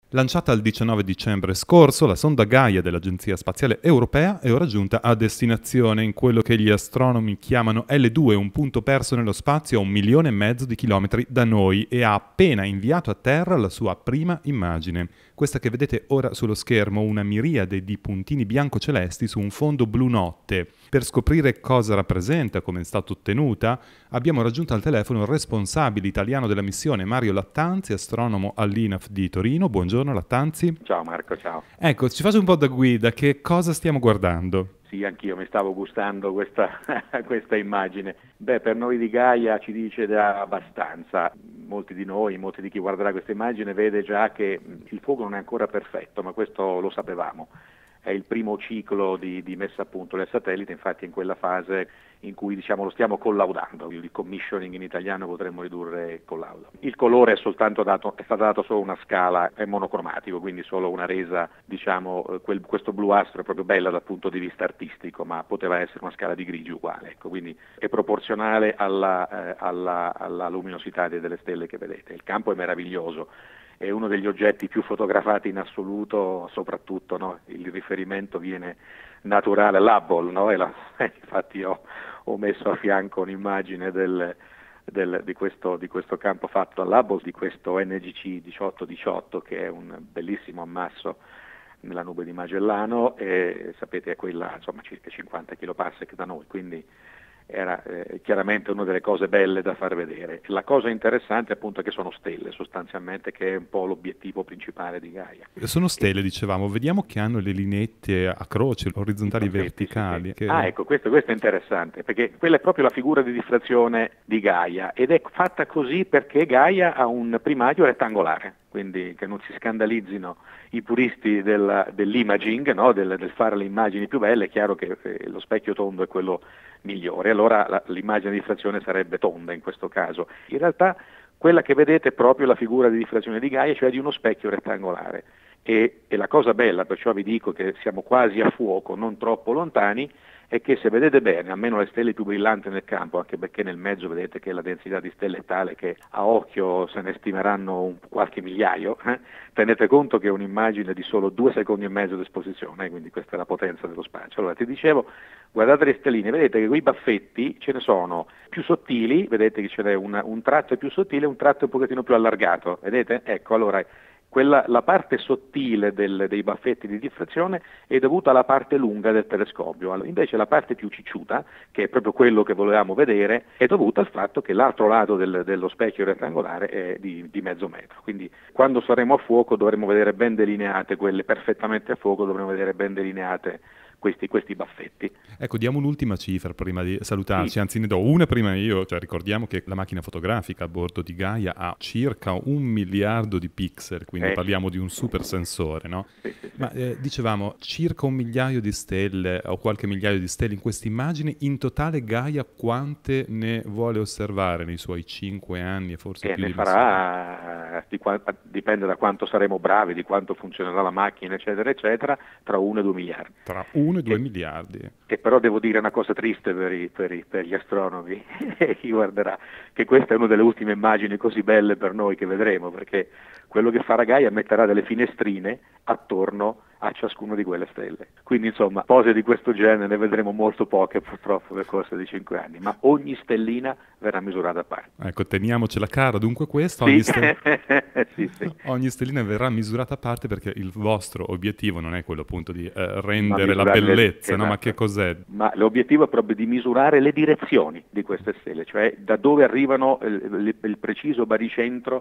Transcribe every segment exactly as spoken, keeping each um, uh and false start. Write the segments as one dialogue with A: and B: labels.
A: Lanciata il diciannove dicembre scorso, la sonda Gaia dell'Agenzia Spaziale Europea è ora giunta a destinazione in quello che gli astronomi chiamano L due, un punto perso nello spazio a un milione e mezzo di chilometri da noi, e ha appena inviato a Terra la sua prima immagine. Questa che vedete ora sullo schermo, una miriade di puntini bianco-celesti su un fondo blu notte. Per scoprire cosa rappresenta, come è stata ottenuta, abbiamo raggiunto al telefono il responsabile italiano della missione, Mario Lattanzi, astronomo all'I N A F di Torino. Buongiorno Lattanzi.
B: Ciao Marco, ciao.
A: Ecco, ci faccio un po' da guida, che cosa stiamo guardando?
B: Sì, anch'io mi stavo gustando questa, questa immagine. Beh, per noi di Gaia ci dice già abbastanza. Molti di noi, molti di chi guarderà questa immagine vede già che il fuoco non è ancora perfetto, ma questo lo sapevamo. È il primo ciclo di, di messa a punto del satellite, infatti in quella fase in cui diciamo lo stiamo collaudando, il commissioning in italiano potremmo ridurre collaudo. Il colore è soltanto dato, è stato dato solo una scala, è monocromatico, quindi solo una resa, diciamo, quel, questo bluastro è proprio bella dal punto di vista artistico, ma poteva essere una scala di grigi uguale, ecco, quindi è proporzionale alla, eh, alla, alla luminosità delle stelle che vedete. Il campo è meraviglioso. È uno degli oggetti più fotografati in assoluto, soprattutto no? Il riferimento viene naturale all'Hubble, no? E la, eh, infatti ho, ho messo a fianco un'immagine del, del, di, questo, di questo campo fatto dall'Hubble, di questo N G C diciotto diciotto, che è un bellissimo ammasso nella nube di Magellano, e sapete è quella insomma circa cinquanta chiloparsec da noi, quindi era eh, chiaramente una delle cose belle da far vedere. La cosa interessante appunto è che sono stelle sostanzialmente, che è un po' l'obiettivo principale di Gaia.
A: Sono stelle, e... dicevamo, vediamo che hanno le lineette a croce, orizzontali e verticali.
B: Sì, sì.
A: Che...
B: Ah, ecco, questo, questo è interessante, perché quella è proprio la figura di diffrazione di Gaia, ed è fatta così perché Gaia ha un primario rettangolare, quindi che non si scandalizzino i puristi del, dell'imaging, no? del, del fare le immagini più belle. È chiaro che eh, lo specchio tondo è quello migliore, allora la, l'immagine di diffrazione sarebbe tonda in questo caso. In realtà quella che vedete è proprio la figura di diffrazione di Gaia, cioè di uno specchio rettangolare, e, e la cosa bella, perciò vi dico che siamo quasi a fuoco, non troppo lontani, è che se vedete bene, almeno le stelle più brillanti nel campo, anche perché nel mezzo vedete che la densità di stelle è tale che a occhio se ne stimeranno un, qualche migliaio, eh? Tenete conto che è un'immagine di solo due secondi e mezzo di esposizione, eh? Quindi questa è la potenza dello spazio. Allora ti dicevo, guardate le stelline, vedete che quei baffetti ce ne sono più sottili, vedete che ce n'è una, un tratto più sottile e un tratto un pochettino più allargato, vedete? Ecco, allora Quella, la parte sottile del, dei baffetti di diffrazione è dovuta alla parte lunga del telescopio, invece la parte più cicciuta, che è proprio quello che volevamo vedere, è dovuta al fatto che l'altro lato del, dello specchio rettangolare è di, di mezzo metro. Quindi quando saremo a fuoco dovremo vedere ben delineate quelle perfettamente a fuoco, dovremo vedere ben delineate Questi, questi baffetti.
A: Ecco, diamo un'ultima cifra prima di salutarci,
B: sì.
A: Anzi ne do una prima io, cioè ricordiamo che la macchina fotografica a bordo di Gaia ha circa un miliardo di pixel, quindi
B: eh.
A: parliamo di un super sensore, no?
B: Sì, sì, sì.
A: Ma eh, dicevamo circa un migliaio di stelle o qualche migliaio di stelle in questa immagine. In totale Gaia quante ne vuole osservare nei suoi cinque anni e forse
B: e
A: più
B: ne
A: di
B: farà, di qua, dipende da quanto saremo bravi, di quanto funzionerà la macchina, eccetera, eccetera, tra uno e due miliardi.
A: Tra uno e due
B: e,
A: miliardi.
B: E però devo dire una cosa triste per, i, per, i, per gli astronomi e chi guarderà, che questa è una delle ultime immagini così belle per noi che vedremo, perché quello che farà Gaia metterà delle finestrine attorno a ciascuna di quelle stelle. Quindi insomma, cose di questo genere ne vedremo molto poche purtroppo nel corso di cinque anni, ma ogni stellina verrà misurata a parte.
A: Ecco, teniamocela cara, dunque questo,
B: sì.
A: ogni, stel-
B: sì, sì.
A: ogni stellina verrà misurata a parte, perché il vostro obiettivo non è quello appunto di eh, rendere la
B: le,
A: bellezza,
B: esatto.
A: no? Ma che cos'è?
B: Ma l'obiettivo è proprio di misurare le direzioni di queste stelle, cioè da dove arrivano il, il preciso baricentro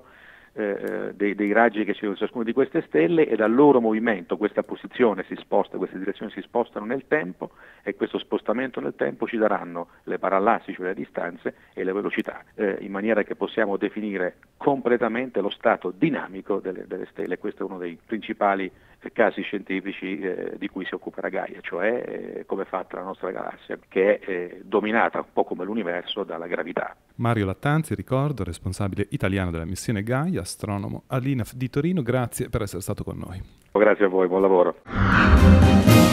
B: Eh, dei, dei raggi che c'è in ciascuna di queste stelle, e dal loro movimento questa posizione si sposta, queste direzioni si spostano nel tempo, e questo spostamento nel tempo ci daranno le parallassi, cioè le distanze e le velocità, eh, in maniera che possiamo definire completamente lo stato dinamico delle, delle stelle. Questo è uno dei principali casi scientifici eh, di cui si occuperà Gaia, cioè eh, come è fatta la nostra galassia, che è eh, dominata un po' come l'universo dalla gravità.
A: Mario Lattanzi, ricordo, responsabile italiano della missione Gaia, astronomo all'I N A F di Torino, grazie per essere stato con noi.
B: Grazie a voi, buon lavoro.